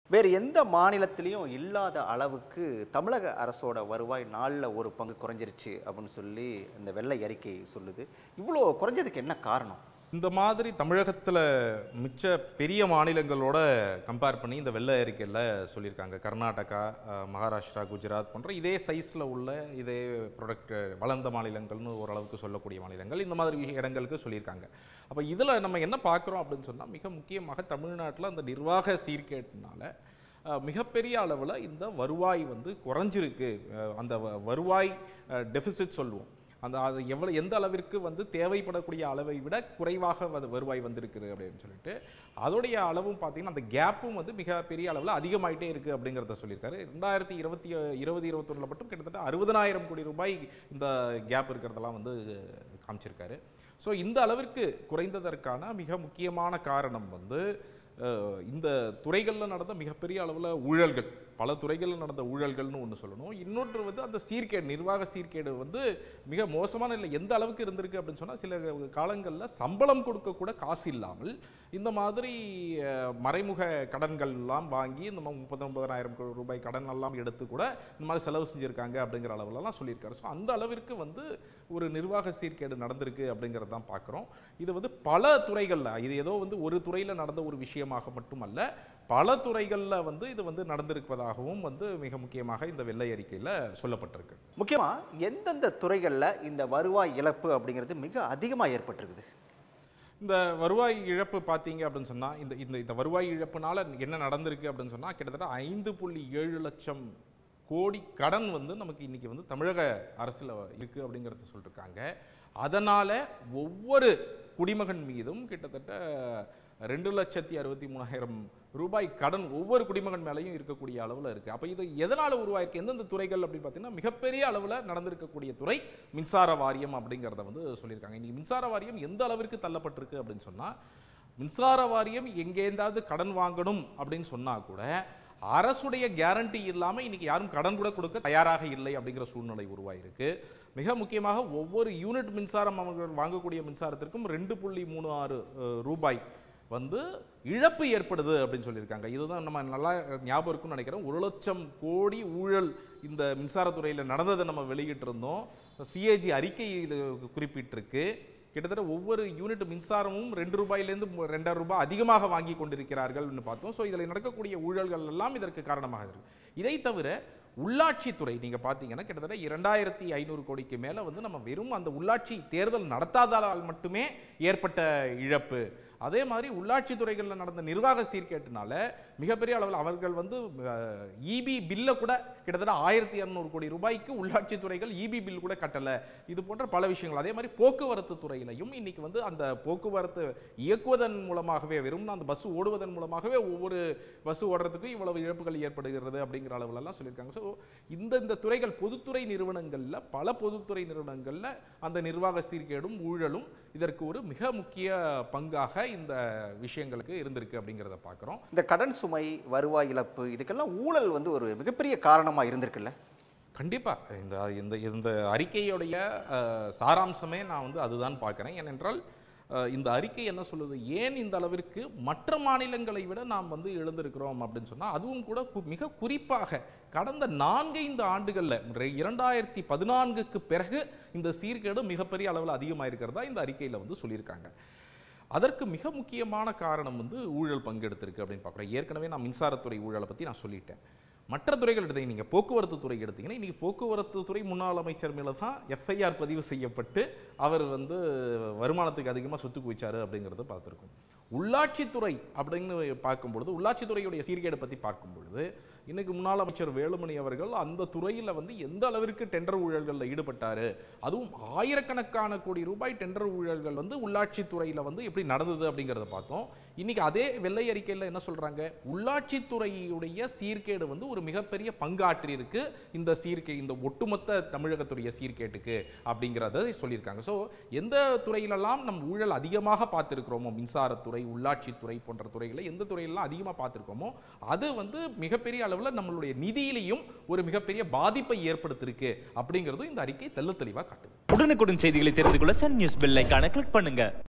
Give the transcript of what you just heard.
வேறு எந்த மாநிலத்திலையும் இல்லாத அளவுக்கு தமிழக அரசோட வருவாய் நாளில் ஒரு பங்கு குறைஞ்சிருச்சு அப்படின்னு சொல்லி இந்த வெள்ளை அறிக்கை சொல்லுது. இவ்வளோ குறைஞ்சதுக்கு என்ன காரணம்? இந்த மாதிரி தமிழகத்தில் மிச்ச பெரிய மாநிலங்களோட கம்பேர் பண்ணி இந்த வெள்ளை அறிக்கையில் சொல்லியிருக்காங்க. கர்நாடகா, மகாராஷ்டிரா, குஜராத் போன்ற இதே சைஸில் உள்ள இதே ப்ராடக்ட் வளர்ந்த மாநிலங்கள்னு ஓரளவுக்கு சொல்லக்கூடிய மாநிலங்கள் இந்த மாதிரி இடங்களுக்கு சொல்லியிருக்காங்க. அப்போ இதில் நம்ம என்ன பார்க்குறோம் அப்படின்னு சொன்னால், மிக முக்கியமாக தமிழ்நாட்டில் அந்த நிர்வாக சீர்கேட்டினால மிகப்பெரிய அளவில் இந்த வருவாய் குறைஞ்சிருக்கு. அந்த வருவாய் டெபிசிட் சொல்லுவோம், அது எந்த அளவிற்கு தேவைப்படக்கூடிய அளவை விட குறைவாக வருவாய் வந்திருக்குது அப்படின்னு சொல்லிட்டு, அதோடைய அளவும் பார்த்தீங்கன்னா அந்த கேப்பும் மிக பெரிய அளவில் அதிகமாயிட்டே இருக்குது அப்படிங்கிறத சொல்லியிருக்காரு. 2020-21 மட்டும் கிட்டத்தட்ட 60,000 கோடி ரூபாய் இந்த கேப் இருக்கிறதெல்லாம் காமிச்சிருக்காரு. ஸோ இந்த அளவிற்கு குறைந்ததற்கான மிக முக்கியமான காரணம் இந்த துறைகளில் நடந்த மிகப்பெரிய அளவில் ஊழல்கள், பல துறைகளில் நடந்த ஊழல்கள்னு ஒன்று சொல்லணும். இன்னொன்று அந்த சீர்கேடு, நிர்வாக சீர்கேடு மிக மோசமான இல்லை. எந்த அளவுக்கு இருந்திருக்கு அப்படின்னு சொன்னால், சில காலங்களில் சம்பளம் கொடுக்க கூட காசு இல்லாமல் இந்த மாதிரி மறைமுக கடன்கள்லாம் வாங்கி இந்த 39,000 கோடி ரூபாய் கடன் எல்லாம் எடுத்து கூட இந்த மாதிரி செலவு செஞ்சுருக்காங்க அப்படிங்கிற அளவுலலாம் சொல்லியிருக்காரு. ஸோ அந்த அளவிற்கு ஒரு நிர்வாக சீர்கேடு நடந்திருக்கு அப்படிங்கிறது தான் பார்க்குறோம். இது பல துறைகளில், இது ஏதோ ஒரு துறையில் நடந்த ஒரு விஷயமாக மட்டுமல்ல, பல துறைகளில் இது நடந்திருப்பதாகவும் மிக முக்கியமாக இந்த வெள்ளை அறிக்கையில் சொல்லப்பட்டிருக்கு. முக்கியமாக எந்தெந்த துறைகளில் இந்த வருவாய் இழப்பு அப்படிங்கிறது மிக அதிகமாக ஏற்பட்டிருக்குது? இந்த வருவாய் இழப்பு பார்த்தீங்க அப்படின்னு சொன்னால், இந்த வருவாய் இழப்புனால என்ன நடந்திருக்கு அப்படின்னு சொன்னால், கிட்டத்தட்ட 5.7 லட்சம் கோடி கடன் நமக்கு இன்றைக்கி தமிழக அரசில் இருக்குது அப்படிங்கிறத சொல்லியிருக்காங்க. அதனால் ஒவ்வொரு குடிமகன் மீதும் கிட்டத்தட்ட 2,63,000 ரூபாய் கடன் ஒவ்வொரு குடிமகன் மேலேயும் இருக்கக்கூடிய அளவில் இருக்குது. அப்போ இது எதனால் உருவாயிருக்கு, எந்தெந்த துறைகள் அப்படின்னு பார்த்தீங்கன்னா, மிகப்பெரிய அளவில் நடந்திருக்கக்கூடிய துறை மின்சார வாரியம் அப்படிங்கிறத சொல்லியிருக்காங்க. இன்றைக்கி மின்சார வாரியம் எந்த அளவிற்கு தள்ளப்பட்டிருக்கு அப்படின்னு சொன்னால், மின்சார வாரியம் எங்கேந்தாவது கடன் வாங்கணும் அப்படின்னு சொன்னால் கூட அரசுடைய கேரண்டி இல்லாமல் இன்றைக்கி யாரும் கடன் கூட கொடுக்க தயாராக இல்லை அப்படிங்கிற சூழ்நிலை உருவாயிருக்கு. மிக முக்கியமாக ஒவ்வொரு யூனிட் மின்சாரம் அவர்கள் வாங்கக்கூடிய மின்சாரத்திற்கும் 2.36 ரூபாய் இழப்பு ஏற்படுது அப்படின்னு சொல்லியிருக்காங்க. இதுதான் நம்ம நல்லா ஞாபகம் இருக்குன்னு நினைக்கிறோம். 1 லட்சம் கோடி ஊழல் இந்த மின்சாரத்துறையில் நடந்ததை நம்ம வெளியிட்டிருந்தோம். சிஏஜி அறிக்கை இது குறிப்பிட்டிருக்கு. கிட்டத்தட்ட ஒவ்வொரு யூனிட் மின்சாரமும் 2 ரூபாயிலேருந்து 2.5 ரூபாய் அதிகமாக வாங்கி கொண்டிருக்கிறார்கள்னு பார்த்தோம். ஸோ இதில் நடக்கக்கூடிய ஊழல்கள் எல்லாம் இதற்கு காரணமாக இருக்குது. இதை தவிர உள்ளாட்சித்துறை நீங்கள் பார்த்தீங்கன்னா, கிட்டத்தட்ட 2,500 கோடிக்கு மேலே நம்ம வெறும் அந்த உள்ளாட்சி தேர்தல் நடத்தாதால் மட்டுமே ஏற்பட்ட இழப்பு. அதே மாதிரி உள்ளாட்சி துறைகளில் நடந்த நிர்வாக சீர்கேட்டினால மிகப்பெரிய அளவில் அவர்கள் இபி பில்லை கூட கிட்டத்தட்ட 1,200 கோடி ரூபாய்க்கு உள்ளாட்சி துறைகள் இபி பில் கூட கட்டலை. இது போன்ற பல விஷயங்கள். அதே மாதிரி போக்குவரத்து துறையிலையும் இன்னைக்கு அந்த போக்குவரத்து இயக்குவதன் மூலமாகவே, வெறும் அந்த பஸ் ஓடுவதன் மூலமாகவே ஒவ்வொரு பஸ் ஓடுறதுக்கும் இவ்வளவு இழப்புகள் ஏற்படுகிறது அப்படிங்கிற அளவுலலாம் சொல்லியிருக்காங்க. ஸோ இந்த துறைகள், பொதுத்துறை நிறுவனங்களில், பல பொதுத்துறை நிறுவனங்களில் அந்த நிர்வாக சீர்கேடும் ஊழலும் இதற்கு ஒரு மிக முக்கிய பங்காக இந்த விஷயங்களுக்கு இருந்திருக்கு அப்படிங்கிறத பார்க்குறோம். இந்த கடன் சுமை, வருவாய் இழப்பு, இதுக்கெல்லாம் ஊழல் ஒரு மிகப்பெரிய காரணமாக இருந்திருக்குல்ல? கண்டிப்பாக இந்த அறிக்கையுடைய சாராம்சமே நான் அதுதான் பார்க்குறேன். ஏனென்றால் இந்த அறிக்கை என்ன சொல்லுது, ஏன் இந்த அளவிற்கு மற்ற மாநிலங்களை விட நாம் எழுந்திருக்கிறோம் அப்படின்னு சொன்னால், அதுவும் கூட மிக குறிப்பாக கடந்த 4-5 ஆண்டுகளில் 2014க்கு பிறகு இந்த சீர்கேடு மிகப்பெரிய அளவில் அதிகமாக இருக்கிறதா இந்த அறிக்கையில் சொல்லியிருக்காங்க. அதற்கு மிக முக்கியமான காரணம் ஊழல் பங்கெடுத்திருக்கு அப்படின்னு பார்க்குறோம். ஏற்கனவே நான் மின்சாரத்துறை ஊழலை பற்றி நான் சொல்லிட்டேன். மற்ற துறைகள் எடுத்தீங்க, நீங்கள் போக்குவரத்து துறை எடுத்தீங்கன்னா, இன்றைக்கி போக்குவரத்து துறை முன்னாள் அமைச்சர் மேலே தான் எஃப்ஐஆர் பதிவு செய்யப்பட்டு அவர் வருமானத்துக்கு அதிகமாக சொத்து குவிச்சார் அப்படிங்கிறத பார்த்துருக்கோம். உள்ளாட்சித்துறை அப்படின்னு பார்க்கும்பொழுது, உள்ளாட்சித்துறையுடைய சீர்கேடை பற்றி பார்க்கும்பொழுது, இன்றைக்கு முன்னாள் அமைச்சர் வேலுமணி அவர்கள் அந்த துறையில் எந்த அளவிற்கு டெண்டர் ஊழல்களில் ஈடுபட்டார், அதுவும் ஆயிரக்கணக்கான கோடி ரூபாய் டெண்டர் ஊழல்கள் உள்ளாட்சித்துறையில் எப்படி நடந்தது அப்படிங்கிறத பார்த்தோம். இன்றைக்கி அதே வெள்ளை அறிக்கையில் என்ன சொல்கிறாங்க, உள்ளாட்சித்துறையுடைய சீர்கேடு ஒரு மிகப்பெரிய பங்காற்றி இருக்கு இந்த ஒட்டுமொத்த தமிழகத்துடைய சீர்கேட்டுக்கு அப்படிங்கிறத சொல்லியிருக்காங்க. ஸோ எந்த துறையிலெல்லாம் நம்ம ஊழல் அதிகமாக பார்த்துருக்கிறோமோ, மின்சாரத்துறை, உள்ளாட்சித்துறை போன்ற துறைகளை எந்த துறையிலெல்லாம் அதிகமாக பார்த்துருக்கோமோ, அது மிகப்பெரிய அளவில் நம்மளுடைய நிதியிலையும் ஒரு மிகப்பெரிய பாதிப்பை ஏற்படுத்தியிருக்கு அப்படிங்கிறது இந்த அறிக்கை தெளிவாக காட்டுது. உடனுக்குடன் செய்திகளை தெரிந்து கொள்ள சன் நியூஸ் பெல் ஐகானை கிளிக் பண்ணுங்க.